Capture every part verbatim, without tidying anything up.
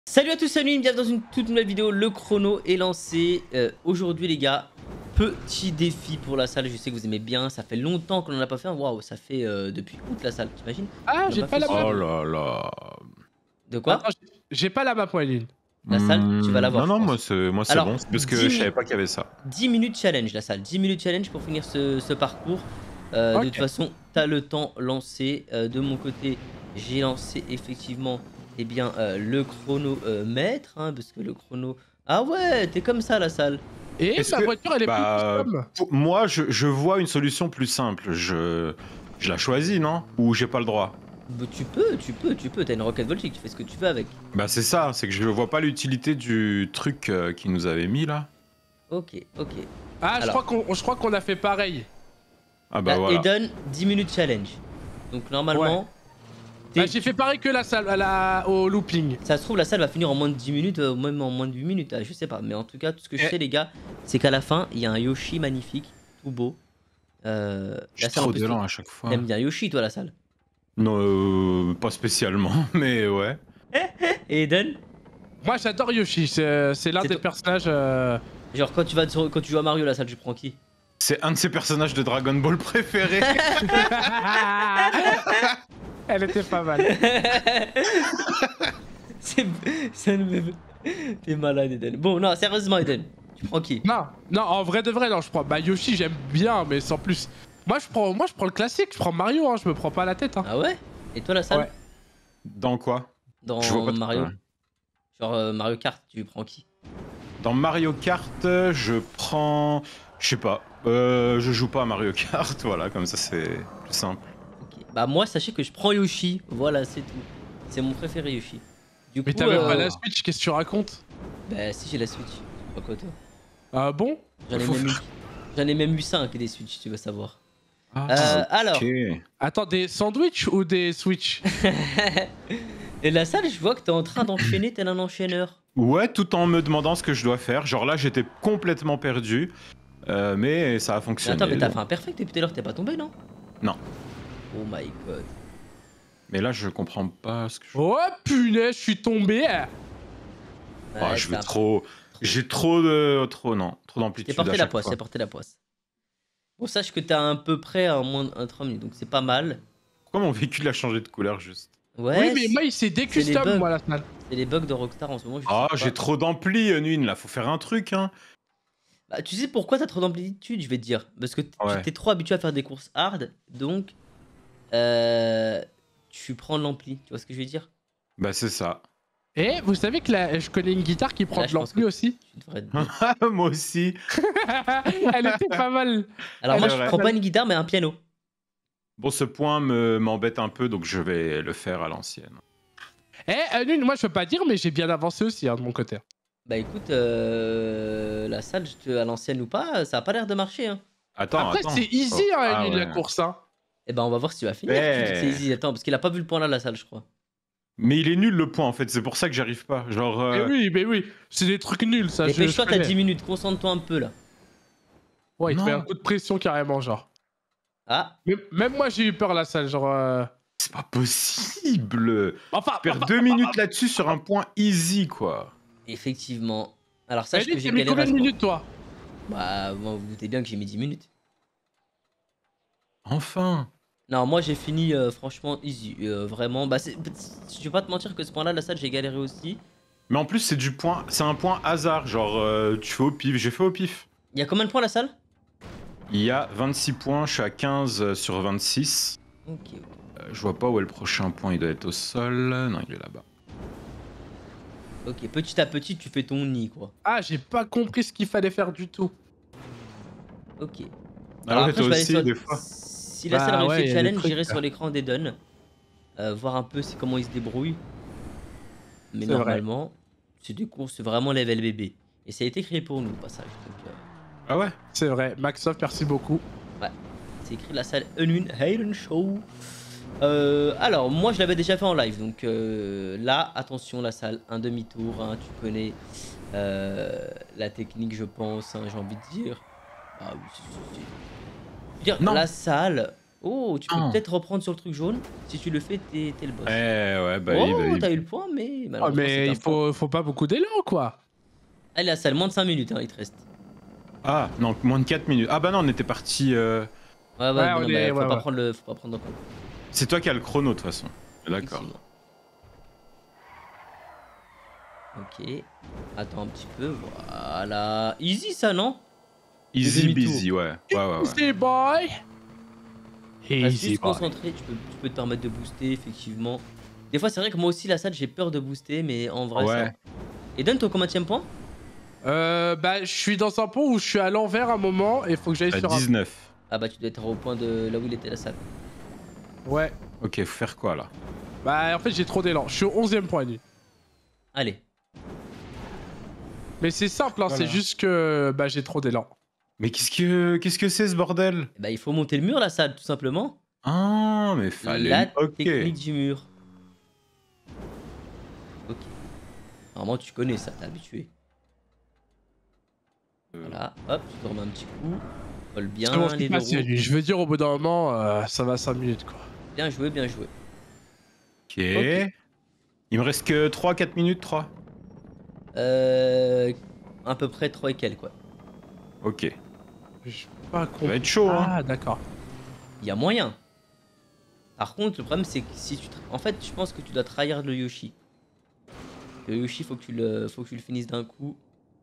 Salut à tous, salut, bienvenue dans une toute nouvelle vidéo. Le chrono est lancé. Euh, Aujourd'hui les gars, petit défi pour la salle. Je sais que vous aimez bien, ça fait longtemps qu'on en a pas fait. Waouh, ça fait euh, depuis août la salle, t'imagines? Ah, j'ai pas la map. Oh là là. De quoi? Attends, j'ai pas la map, Wallin. La salle, tu vas la voir. Non, non, moi c'est moi c'est bon, parce que je savais pas qu'il y avait ça. dix minutes challenge la salle, dix minutes challenge pour finir ce, ce parcours. Euh, okay. De toute façon, t'as le temps lancé. Euh, de mon côté, j'ai lancé effectivement eh bien, euh, le chrono euh, maître, hein, parce que le chrono... Ah ouais, t'es comme ça la salle. Et ma que... voiture, elle est bah, plus custom. Moi, je, je vois une solution plus simple. Je, je la choisis, non? Ou j'ai pas le droit? Bah, tu peux, tu peux, tu peux. T'as une rocket voltige, tu fais ce que tu veux avec. Bah c'est ça, c'est que je vois pas l'utilité du truc euh, qu'ils nous avait mis là. Ok, ok. Ah, Alors, je crois qu'on je crois qu'on a fait pareil. Ah bah là, voilà. Eden, dix minutes challenge. Donc normalement... Ouais. Bah, j'ai fait pareil que la salle, à la... au looping. Ça se trouve, la salle va finir en moins de dix minutes, euh, même en moins de huit minutes, ah, je sais pas. Mais en tout cas, tout ce que je Et... sais, les gars, c'est qu'à la fin, il y a un Yoshi magnifique, tout beau. Euh, je suis trop délant à chaque fois. T'aimes bien Yoshi, toi, la salle? Non, euh, pas spécialement, mais ouais. Et Eden? Moi, j'adore Yoshi, c'est l'un des personnages... Euh... Genre, quand tu, vas sur... quand tu joues à Mario, la salle, tu prends qui? C'est un de ses personnages de Dragon Ball préférés. Elle était pas mal. C'est... T'es malade, Eden. Bon, non, sérieusement, Eden. Tu prends qui? Non, non, en vrai de vrai, non, je prends... Bah, Yoshi, j'aime bien, mais sans plus. Moi, je prends, moi, je prends le classique, je prends Mario, hein, je me prends pas la tête. Hein. Ah ouais? Et toi, la salle? Ouais. Dans quoi? Dans je vois pas Mario. quoi. Genre euh, Mario Kart, tu prends qui? Dans Mario Kart, je prends... Je sais pas. Euh, je joue pas à Mario Kart, voilà, comme ça c'est plus simple. Okay. Bah moi, sachez que je prends Yoshi, voilà, c'est tout. C'est mon préféré, Yoshi. Du mais coup, t'as même euh... pas la Switch, qu'est-ce que tu racontes? Bah si, j'ai la Switch. Pas quoi toi? Ah bon? J'en ai, même eu... J'en ai même eu cinq des Switch, tu veux savoir. Ah, euh, okay. Alors... Attends, des sandwichs ou des Switch? Et la salle, je vois que t'es en train d'enchaîner tel un enchaîneur. Ouais, tout en me demandant ce que je dois faire. Genre là, j'étais complètement perdu. Euh, mais ça a fonctionné. Mais attends, mais t'as fait un perfect depuis tout à l'heure, t'es pas tombé, non? Non. Oh my god. Mais là, je comprends pas ce que je... Oh punaise, je suis tombé. Ouais, oh, je vais trop... J'ai trop de... Trop, non. Trop d'amplitude. T'es porté la poisse, t'es porté la poisse. Bon, sache que t'es à peu près à moins de trois minutes, donc c'est pas mal. Pourquoi mon véhicule a changé de couleur juste? Ouais. Oui, mais moi, il s'est décustom, moi, la salle. C'est les bugs de Rockstar en ce moment. Ah, j'ai trop d'ampli, Nuin, là. Faut faire un truc, hein. Bah, tu sais pourquoi t'as trop d'amplitude, je vais te dire. Parce que ouais. tu t'es trop habitué à faire des courses hard, donc euh, tu prends de l'ampli. Tu vois ce que je veux dire? Bah c'est ça. Et vous savez que là, je connais une guitare qui prend là, de l'ampli aussi. Moi aussi. Elle était pas mal. Alors moi, je prends pas une guitare, mais un piano. Bon, ce point me m'embête un peu, donc je vais le faire à l'ancienne. Eh, Anune, moi je peux pas dire, mais j'ai bien avancé aussi hein, de mon côté. Bah écoute, euh, la salle, je te, à l'ancienne ou pas, ça a pas l'air de marcher. Hein. Attends, Après, c'est easy, oh. hein, ah, Anune, ouais. la course. Hein. Eh ben, on va voir si tu vas finir. Hey. C'est easy, attends, parce qu'il a pas vu le point là, la salle, je crois. Mais il est nul le point en fait, c'est pour ça que j'arrive pas. Genre. Euh... Mais oui, mais oui, c'est des trucs nuls ça. Dépêche-toi, t'as dix minutes, concentre-toi un peu là. Ouais, il te met un coup de pression carrément, genre. Ah. Mais même moi j'ai eu peur la salle, genre. Euh... C'est pas possible. Enfin, faire enfin, deux enfin, minutes enfin, là-dessus sur un point easy quoi. Effectivement. Alors sache que j'ai mis galéré. Combien de minutes toi? Bah, bon, vous doutez bien que j'ai mis dix minutes. Enfin. Non, moi j'ai fini euh, franchement easy, euh, vraiment. Bah, je vais pas te mentir que ce point-là, la salle, j'ai galéré aussi. Mais en plus, c'est du point, c'est un point hasard, genre euh, tu fais au pif. J'ai fait au pif. Il y a combien de points la salle? Il y a vingt-six points, je suis à quinze sur vingt-six. Ok, ok. Euh, je vois pas où est le prochain point, il doit être au sol. Non, il est là-bas. Ok, petit à petit, tu fais ton nid, quoi. Ah, j'ai pas compris ce qu'il fallait faire du tout. Ok. Alors, après, toi aussi, sur... des fois. Si la salle bah, réussit ouais, le challenge, j'irai sur l'écran d'Eden. Euh, voir un peu comment il se débrouille. Mais normalement, c'est des courses vraiment level bébé. Et ça a été créé pour nous, au passage. Donc, euh... Ah ouais? C'est vrai. Maxoff, merci beaucoup. Ouais. C'est écrit la salle Unwin Hayden Show. Euh, alors, moi, je l'avais déjà fait en live. Donc euh, là, attention, la salle, un demi-tour. Hein, tu connais euh, la technique, je pense. Hein, j'ai envie de dire. Ah oui, c'est... dire, non. La salle, Oh, tu peux Ah. peut-être reprendre sur le truc jaune. Si tu le fais, t'es t'es le boss. Eh ouais, bah oui, bah Oh, oui. t'as eu le point, mais Ah, malheureusement, mais c'est un il point. faut, faut pas beaucoup d'élan, quoi. Allez, la salle, moins de cinq minutes, hein, il te reste. Ah, non, moins de quatre minutes. Ah bah non, on était parti... Euh... Ouais, ouais, Ouais, mais on non, est- mais faut ouais, pas ouais. prendre le, faut pas prendre en compte. C'est toi qui as le chrono, de toute façon. D'accord. Effectivement. Ok. Attends un petit peu, voilà. Easy ça, non? Easy demi-tour. busy, ouais. Ouais, ouais, ouais. Easy boy. Reste Easy juste boy. concentré, tu peux, tu peux te permettre de booster, effectivement. Des fois, c'est vrai que moi aussi, la salle, j'ai peur de booster, mais en vrai, ça Ouais. va. Et donne ton combienième point? Euh, bah, je suis dans un pont où je suis à l'envers un moment et faut que j'aille À sur un... dix-neuf. Ah bah, tu dois être au point de là où il était la salle. Ouais. Ok, faut faire quoi, là? Bah, en fait, j'ai trop d'élan. Je suis au onzième point, lui. Allez. Mais c'est simple, hein, Voilà. c'est juste que bah, j'ai trop d'élan. Mais qu'est-ce que qu'est-ce que c'est, ce bordel? Bah, il faut monter le mur, la salle, tout simplement. Ah, mais fallait... La Ok. technique du mur. Ok. Normalement, tu connais ça, t'es habitué. Euh, Voilà, hop, tu te remets un petit coup. Colle bien C'est bon, je suis les deux passé, roues. lui. Je veux dire, au bout d'un moment, euh, ça va cinq minutes, quoi. Bien joué, bien joué. Ok. Ok. Il me reste que trois quatre minutes, trois. Euh... À peu près trois et quelques, quoi. Ok. Je suis pas Ça con. va être chaud, hein. Ah, d'accord. Il y a moyen. Par contre, le problème, c'est que si tu... En fait, je pense que tu dois trahir le Yoshi. Le Yoshi, faut que tu le, faut que tu le finisses d'un coup.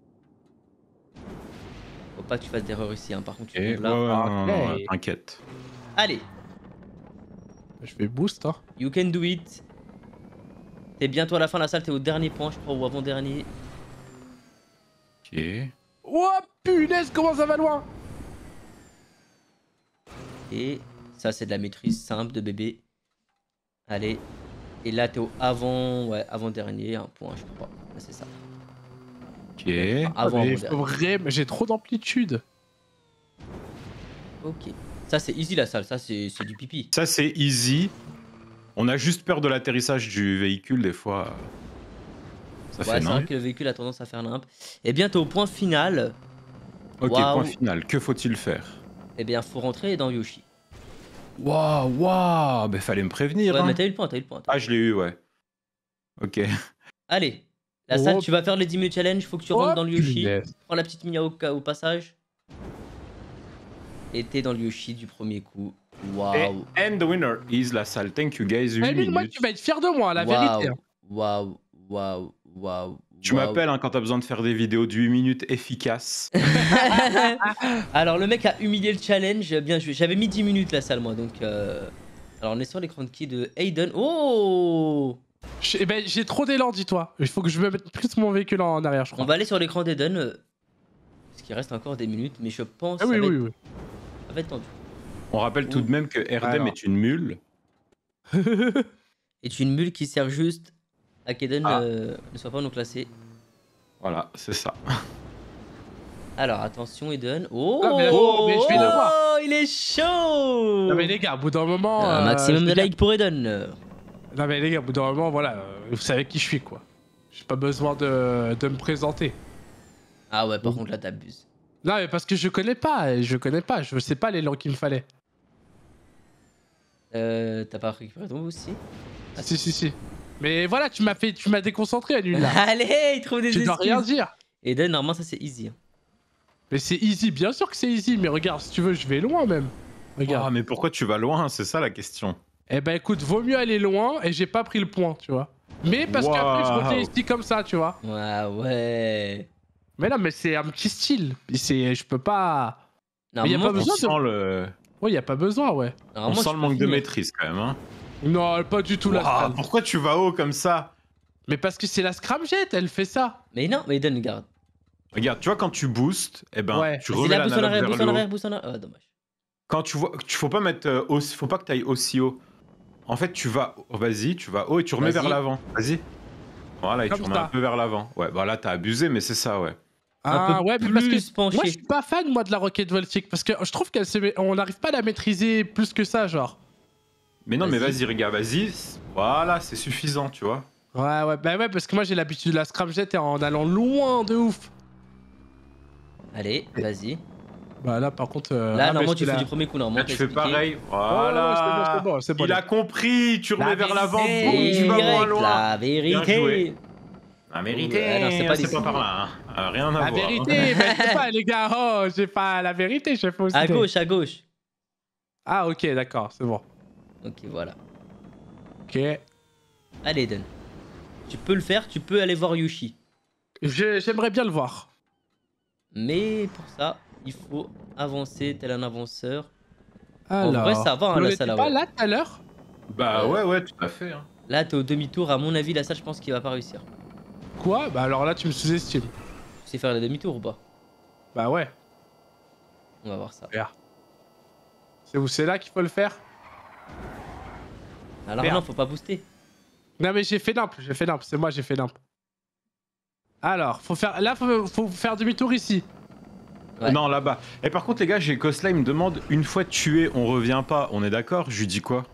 Faut pas que tu fasses d'erreur ici, hein. Par contre, tu Ok, tombes ouais, ouais, là. non, non, non, Ok. t'inquiète. Allez, Je vais boost, hein. you can do it. T'es bientôt à la fin de la salle, t'es au dernier point, je crois, ou avant-dernier. Ok. Oh, punaise, comment ça va loin? Et ça, c'est de la maîtrise simple de bébé. Allez. Et là, t'es au avant, ouais, avant-dernier, un point, je crois. Ouais, c'est ça. Ok. Enfin, avant, Mais avant faut vraiment... J'ai trop d'amplitude. Ok. Ça, c'est easy la salle, ça, c'est c'est du pipi. Ça, c'est easy. On a juste peur de l'atterrissage du véhicule, des fois. Ça Ouais, fait c'est vrai nimp. que le véhicule a tendance à faire limp. Et bien, t'es au point final. Ok, Waouh. point final. Que faut-il faire? Eh bien, faut rentrer dans Yoshi. Waouh, waouh. Ben, fallait me prévenir. Ouais, hein. mais t'as eu le point, t'as eu le point. t'as eu Ah, le je l'ai eu, ouais. Ok. point. Allez. La Oh. salle, tu vas faire les dix minutes challenge, faut que tu rentres Oh, dans le Yoshi. punaise. Prends la petite mini au, au passage. Et t'es dans le Yoshi du premier coup. Waouh. And the winner is la salle. Thank you, guys. huit Eh, lui, moi, minutes. tu vas être fier de moi, la vérité. hein. Waouh. Waouh. Waouh. Waouh. Tu waouh. m'appelles hein, quand t'as besoin de faire des vidéos de huit minutes efficaces. Alors, le mec a humilié le challenge. Bien joué. J'avais mis dix minutes la salle, moi. Donc, euh... alors, on est sur l'écran de qui de Aiden. Oh! Je- eh ben, j'ai trop d'élan, dis-toi. Il faut que je me mette plus mon véhicule en arrière, je On crois. va aller sur l'écran d'Eden. euh, Parce qu'il reste encore des minutes, mais je pense Ah oui, que ça, oui, va oui. être... ça va être tendu. On rappelle tout de même que R D M Alors. est une mule. Et une mule qui sert juste à qu'Eden Ah. euh, ne soit pas non classé. Voilà, c'est ça. Alors, attention, Eden. Oh, Ah, mais- oh, mais je vais le voir. oh, il est chaud. Non mais les gars, au bout d'un moment... Un euh, maximum je de veux dire- likes pour Eden. Non mais les gars, au bout d'un moment, voilà, euh, vous savez qui je suis, quoi. J'ai pas besoin de, de me présenter. Ah ouais, par Oh. contre, là, t'abuses. Non mais parce que je connais pas, je connais pas, je sais pas l'élan qu'il me fallait. Euh, T'as pas récupéré ton boost, si Ah, Si, si, si. Mais voilà, tu m'as fait, tu m'as déconcentré à nul là. Allez, il trouve des Tu dois excuses. rien dire. Eden, normalement, ça, c'est easy. hein. Mais c'est easy, bien sûr que c'est easy, mais regarde, si tu veux, je vais loin même. Regarde. Ah, mais pourquoi tu vas loin? C'est ça la question. Eh ben écoute, vaut mieux aller loin et j'ai pas pris le point, tu vois. Mais parce qu'après je reviens Waouh. ici comme ça, tu vois. Ouais, ouais. Mais non, mais c'est un petit style. Et c'est, je peux pas. Non, Mais y a moi, pas On besoin sent de- le, Ouais, y a pas besoin, ouais. on normalement, sent tu le peux manque de finir. maîtrise quand même. Hein. Non, pas du tout la Waouh, scram. pourquoi tu vas haut comme ça? Mais parce que c'est la scramjet, elle fait ça. Mais non, mais Eden, regarde. Regarde, tu vois, quand tu boostes, eh ben, Ouais. tu C'est remets la boost en l'analogue arrière, vers boost le en haut. arrière, boost en arrière. Ah, dommage. Quand tu vois, tu faut pas mettre, euh, aussi, faut pas que tu ailles aussi haut. En fait, tu vas, vas-y, tu vas haut et tu remets Vas-y. vers l'avant. Vas-y. Voilà, et Comme tu remets ça. un peu vers l'avant. Ouais, bah là, t'as abusé, mais c'est ça, ouais. Ah Un peu ouais, mais parce que plus penché. moi je suis pas fan moi de la roquette voltique parce que je trouve qu'elle se met... on n'arrive pas à la maîtriser plus que ça, genre. Mais non, mais Vas-y. vas-y, regarde, vas-y. Voilà, c'est suffisant, tu vois. Ouais, ouais, bah ouais, parce que moi j'ai l'habitude de la scramjet et en allant loin de ouf. Allez, vas-y. Bah là par contre... euh, Là, ah, mais normalement, c'est tu fais la- du premier coup, normalement. Là, tu fais expliqué. pareil. Oh, c'est bon, Voilà. c'est bon, c'est bon. Il a compris. Tu remets La vers l'avant. vérité. Boum, tu vas moins Direct, loin. la Bien vérité. joué. La vérité. Ouais, non, c'est pas c'est d'ici. pas par là. Hein. Euh, Rien à La voir. vérité, mais je sais pas les gars, oh, j'ai pas la vérité, je fais aussi. À gauche, à gauche. Ah ok, d'accord, c'est bon. Ok, voilà. Ok. Allez, Eden. Tu peux le faire, tu peux aller voir Yoshi. Je- J'aimerais bien le voir. Mais pour ça, il faut avancer tel un avanceur. Alors, vrai, ça va, hein, on la était salle, pas ouais. là tout à l'heure? Bah ouais, ouais, tout à fait. Hein. Là, t'es au demi-tour. À mon avis, la salle, je pense qu'il va pas réussir. Quoi? Bah alors là, tu me sous-estimes. Tu sais faire le demi-tour ou pas? Bah ouais. On va voir ça. C'est où? C'est là qu'il faut le faire? Alors Merde. non, faut pas booster. Non mais j'ai fait nimp, j'ai fait nimp, c'est moi j'ai fait nimp. Alors, faut faire, là faut, faut faire demi-tour ici. Ouais. Non, là-bas. Et par contre, les gars, j'ai Cosla, il me demande une fois tué, on revient pas. On est d'accord? Je lui dis quoi?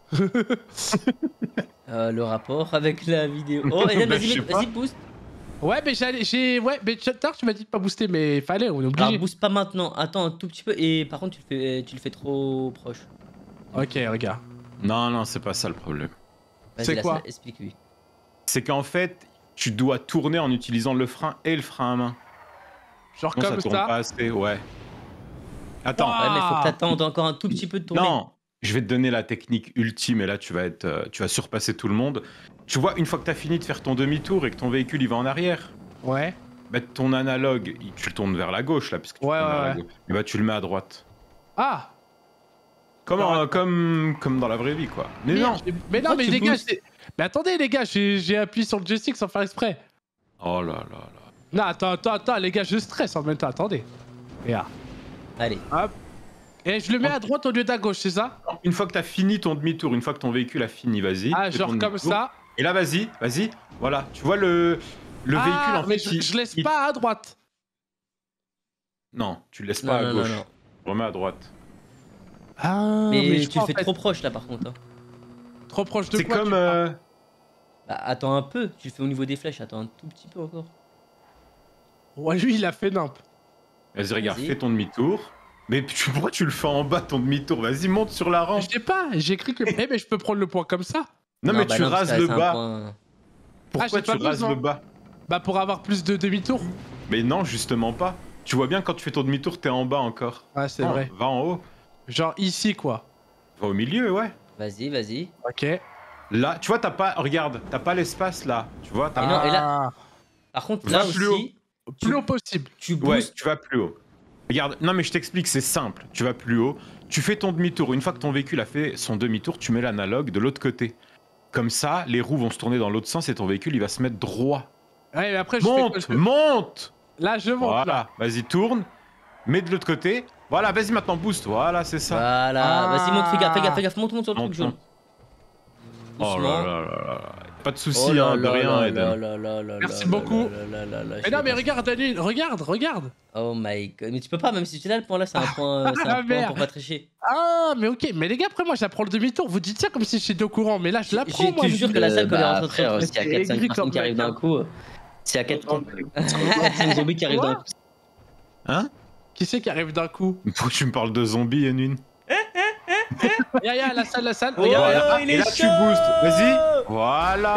Euh, le rapport avec la vidéo. Oh, Eden, Bah, vas-y, je sais mets- pas. vas-y, boost. Ouais mais j'allais, j'ai, ouais mais tout à l'heure tu m'as dit de pas booster mais il fallait, on est obligé. Alors, booste pas maintenant. Attends un tout petit peu. Et par contre, tu le fais, tu le fais trop proche. Ok, regarde. Non, non, c'est pas ça le problème. Vas-y, C'est la quoi salle, explique-lui. C'est qu'en fait, tu dois tourner en utilisant le frein et le frein à main. Genre Non, ça comme tourne ça. pas assez, ouais. Attends. Ah. Ouais, mais faut que t'attendes encore un tout petit peu de tourner. Non, je vais te donner la technique ultime et là tu vas être, euh, tu vas surpasser tout le monde. Tu vois, une fois que tu as fini de faire ton demi-tour et que ton véhicule il va en arrière, Ouais. bah, ton analogue, il- tu le tournes vers la gauche là, puisque tu Ouais, tournes ouais, vers la ouais. gauche. Et bah tu le mets à droite. Ah. Comme, Non, en- attends. comme, comme dans la vraie vie quoi. Mais Merde, non. j'ai- Mais non Pourquoi mais tu les gars, boostes j'ai- mais attendez les gars, j'ai j'ai appuyé sur le joystick sans faire exprès. Oh là là là. Non attends, attends, attends les gars, je stresse en même temps, attendez. Regarde. Allez. Hop. Et je le mets à droite au lieu d'à gauche, c'est ça? Une fois que tu as fini ton demi-tour, une fois que ton véhicule a fini, vas-y. Ah fais genre ton comme demi-tour. ça. Et là vas-y, vas-y. Voilà, tu vois le, le ah, véhicule en mais fait. je, il- je laisse il- pas à droite. Non, tu le laisses Non, pas à non, non, gauche. non. Remets à droite. Ah, Mais, je tu crois, le fais en fait, trop proche là, par contre. hein. trop proche de C'est quoi comme. tu parles euh, Bah, attends un peu. Tu le fais au niveau des flèches. Attends un tout petit peu encore. Ouais, lui il a fait nimp. Vas-y, regarde, Vas-y. fais ton demi-tour. Mais tu- pourquoi tu le fais en bas ton demi-tour? Vas-y, monte sur la rampe. Je sais pas, j'ai cru que. Eh, mais je peux prendre le point comme ça. Non, mais bah tu non, parce rases que le c'est un bas. point- Pourquoi Ah, tu j'ai pas rases besoin. le bas? Bah, pour avoir plus de demi-tour. Mais non, justement pas. Tu vois bien quand tu fais ton demi-tour, t'es en bas encore. Ah, c'est Non, vrai. Va en haut. Genre ici, quoi. Va au milieu, ouais. Vas-y, vas-y. Ok. Là, tu vois, t'as pas. Regarde, t'as pas l'espace là. Tu vois, t'as Et pas- non, et là- Ah, Par contre, Va là plus aussi, plus haut possible. tu Ouais, boostes. tu vas plus haut. Regarde, non mais je t'explique, c'est simple. Tu vas plus haut, tu fais ton demi-tour. Une fois que ton véhicule a fait son demi-tour, tu mets l'analogue de l'autre côté. Comme ça, les roues vont se tourner dans l'autre sens et ton véhicule il va se mettre droit. Ouais, mais après, je Monte, fais. monte. Là, je monte, là. Voilà, vas-y tourne, mets de l'autre côté. Voilà, vas-y maintenant boost. Voilà, c'est ça. Voilà. Ah. Vas-y, monte, fais gaffe, fais gaffe, fais gaffe. Monte, monte sur le Monte, truc jaune. monte. Oh là Doucement. là là là. Pas de Oh soucis, là hein, de là rien, là Eden. là là là Merci là beaucoup. là là là là, je Mais sais non, mais pas. regarde, Dani, regarde, regarde. Oh my god. Mais tu peux pas, même si tu es là, le point là, c'est un point, euh, c'est Ah, un point merde. pour pas tricher. Ah, mais ok. Mais les gars, après, moi, j'apprends le demi-tour. Vous dites ça comme si j'étais au courant. Mais là, je Je l'apprends, je moi. te le jure que la salle, quand elle est bah, en train de frère, faire, s'il y a c'est quatre cinq aigri personnes comme qui arrivent mec, d'un hein. coup, euh, s'il y a quatre cinq zombies qui arrivent Quoi d'un coup. Hein? Qui c'est qui arrive d'un coup? Pourquoi tu me parles de zombies, Enune? Y'a, y'a, la salle, la salle. Oh, Regarde, là, regarde. il Et est là tu chaud. boostes. Vas-y. Voilà.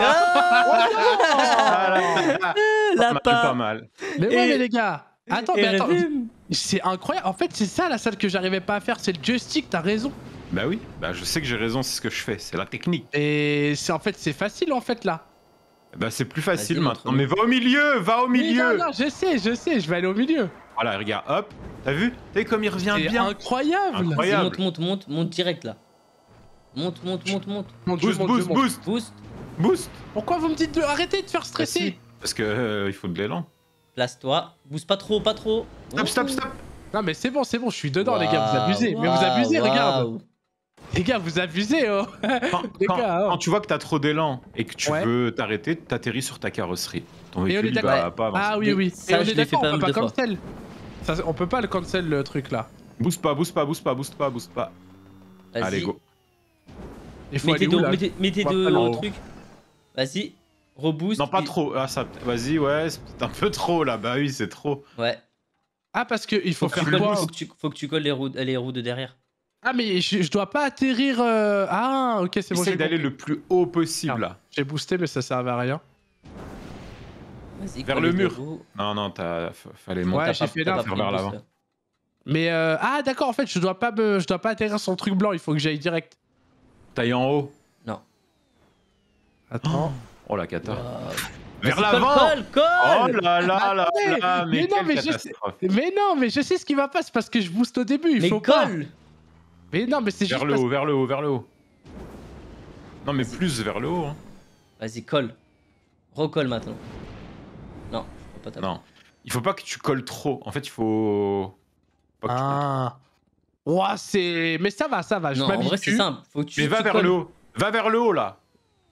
Ah Voilà. La Pas mal, pas pas. mal. Mais ouais, Et- mais les gars. Attends, Et mais attends. Revim. C'est incroyable. En fait, c'est ça la salle que j'arrivais pas à faire. C'est le joystick, t'as raison. Bah oui, bah je sais que j'ai raison, c'est ce que je fais, c'est la technique. Et c'est en fait, c'est facile en fait là. Bah c'est plus facile Vas-y, maintenant. montre-nous. Mais va au milieu, va au Mais milieu. non, non, je sais, je sais, je vais aller au milieu. Voilà, regarde, hop. T'as vu? T'as vu comme il revient C'est bien. incroyable. Incroyable. Vas-y, monte, monte, monte, monte direct là. Monte, monte, monte, monte. Mon Dieu, Boost, mon Dieu, boost, mon- boost, Boost. boost. Pourquoi vous me dites de arrêter de faire Bah, stresser? si, parce que euh, il faut de l'élan. Place-toi. Booste pas trop, pas trop. Stop, stop, stop. Non mais c'est bon, c'est bon, je suis dedans les gars, vous Waouh, abusez. Mais vous waouh, abusez, regarde. waouh. Les gars, vous abusez, oh. Quand, Les quand- gars, oh. quand tu vois que t'as trop d'élan et que tu Ouais. veux t'arrêter, t'atterris sur ta carrosserie. Ton Et on est véhicule il d'accord. va pas avancer. Ah oui, Mais oui. ça, Et on je est l'ai fait d'accord, pas on peut mal pas de fois. cancel. Ça, on peut pas le cancel le truc là. Booste pas, booste pas, booste pas, booste pas, booste pas. Vas-y. Allez, go. Il faut Mettez aller où deux, là mettez, mettez On va deux pas là-haut. trucs. Vas-y. Reboost. Non, pas et- trop. Ah, ça... Vas-y, ouais, c'est peut-être un peu trop là. Bah oui, c'est trop. Ouais. Ah, parce qu'il faut, Faut que, tu faire colles, quoi? faut, que tu, faut que tu colles les roues, les roues de derrière. Ah, mais je, je dois pas atterrir. euh, Ah, ok, c'est bon. Essaye j'ai d'aller compris. le plus haut possible Ah. là. J'ai boosté, mais ça servait à rien. Vas-y, Vers colle le les mur. roues. Non, non, t'as... f- fallait Ouais, monter. T'as j'ai pas- fait t'as là, pas faire pris le vers boost, l'avant. là. Mais euh... ah, d'accord, en fait, je dois pas me... je dois pas atterrir sur le truc blanc, il faut que j'aille direct. Taille en haut. Non. Attends. Oh la cata. Wow. Vers Vas-y, l'avant. Colle, colle, Oh colle là là là Attendez, là, mais, mais non, quelle mais je sais- catastrophe. Mais non, mais je sais ce qui va pas, c'est parce que je booste au début, il Mais faut pas. colle. Mais non, mais c'est juste Vers le parce... haut, vers le haut, vers le haut. Non mais plus vers le haut. Hein. Vas-y, colle. Recolle maintenant. Non, faut pas taper. Non. Il faut pas que tu colles trop. En fait, il faut... Pas que tu colles Ah. Ouah, c'est... Mais ça va, ça va, je Non, en vrai, c'est m'habitue. simple. Faut que tu, Mais va tu vers colles. le haut. Va vers le haut là.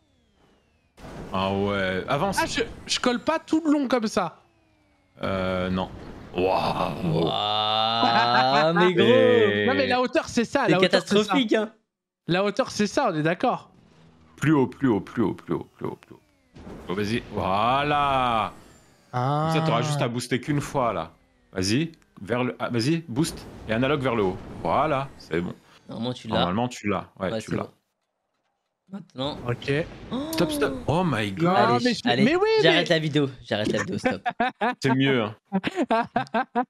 Ah ouais. Avance. Ah, je... je colle pas tout le long comme ça. Euh, non. Waouh. Waouh, mais gros. Et- Non, mais la hauteur, c'est ça. C'est La hauteur, c'est ça. catastrophique, hein. La hauteur, c'est ça, on est d'accord. Plus haut, plus haut, plus haut, plus haut, plus haut, plus haut. Bon, vas-y. Voilà. Ah. Ça, t'auras juste à booster qu'une fois là. Vas-y. Vers le... ah, vas-y, boost. Et analogue vers le haut. Voilà. C'est bon. Normalement, tu l'as. Normalement, tu l'as. Ouais, Ouais, tu c'est l'as. bon. Maintenant. Ok. Oh. Stop, stop. Oh my god. Non, Allez, mais je- allez, mais oui, j'arrête mais- la vidéo. J'arrête la vidéo, stop. C'est mieux. Hein.